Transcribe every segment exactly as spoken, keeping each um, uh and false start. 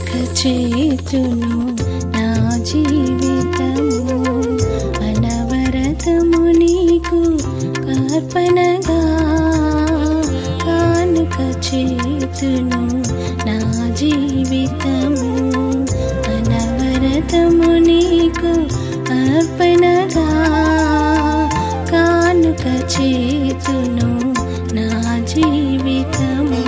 చేతును నా జీవితము అనవరతము నీకు కార్పణగా కానుక చేతును నా జీవితము అనవరతము నీకు అర్పణగా కానుక చేతును నా జీవితము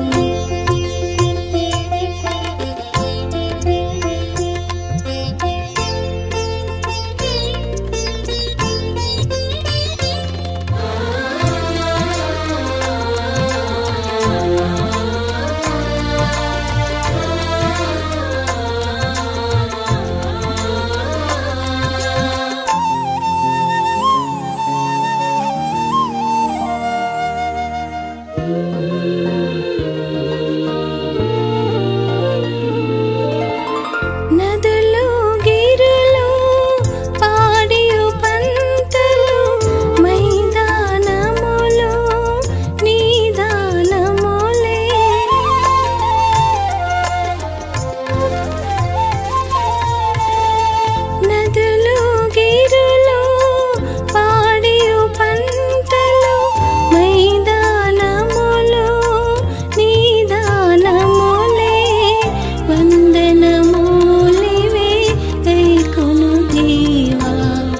నదులు గిరులు పాడియు పంటలు మైదానములు నీదానములే నదులు గిరులు పాడియు పంటలు మైదానములు నీదానములే వందనములివే కైకొను దేవా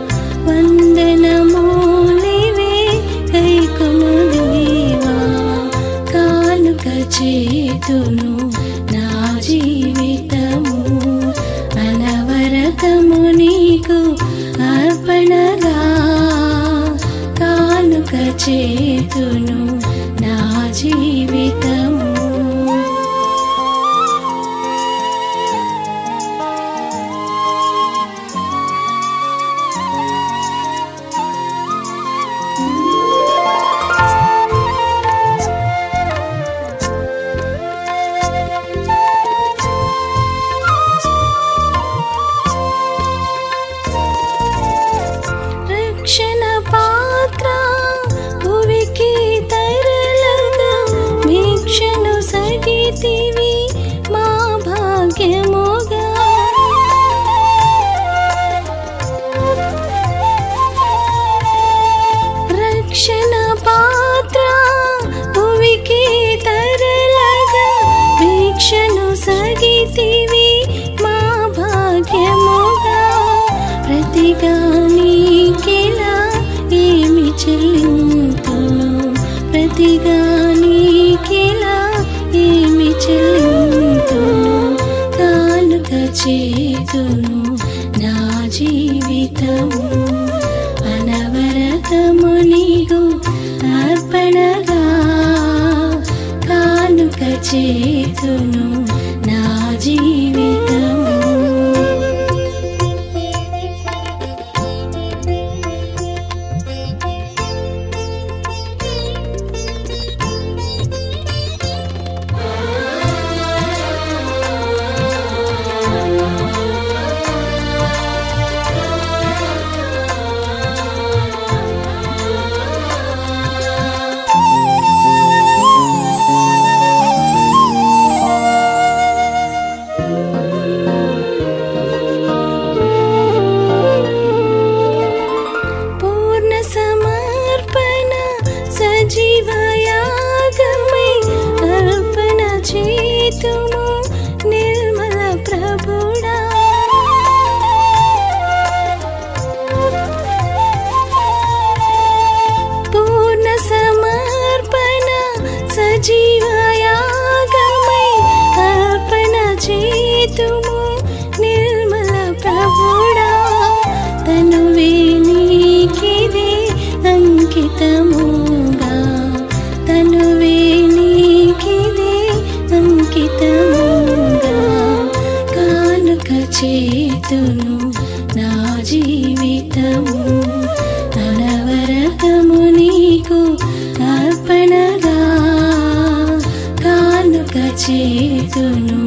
వందనములివే కైకొను దేవా కానుక చేతును నా జీవితము అనవరతము నీకు అర్పణగా కానుక చేతును నా జీవితము రక్షణ పాత్ర భువికి తరలగా వీక్షను సగితివి మా భాగ్యముగా రక్షణ పాత్ర భువికి తరలగా వీక్షను సగితివి మా భాగ్యముగా ప్రతిగా నీకెలా ఏమి చెల్లింతును ప్రతిగా నీకెలా ఏమి చెల్లింతును కానుక చేతును నా జీవితము అనవరతము నీకు అర్పణగా కానుక చేతును నా జీవితము పూర్ణ సమర్పణ సజీవయాగమై అర్పణ చేతుము నిర్మల ప్రభుడా పూర్ణ సమర్పణ సజీవయాగమై అర్పణ చేతుము నిర్మల ప్రభుడా తనువే నీకిదే అంకితముగా తనువే నీకిదే అంకితముగా కానుక చేతును నా జీవితము అనవరతము నీకు అర్పణగా కానుక చేతును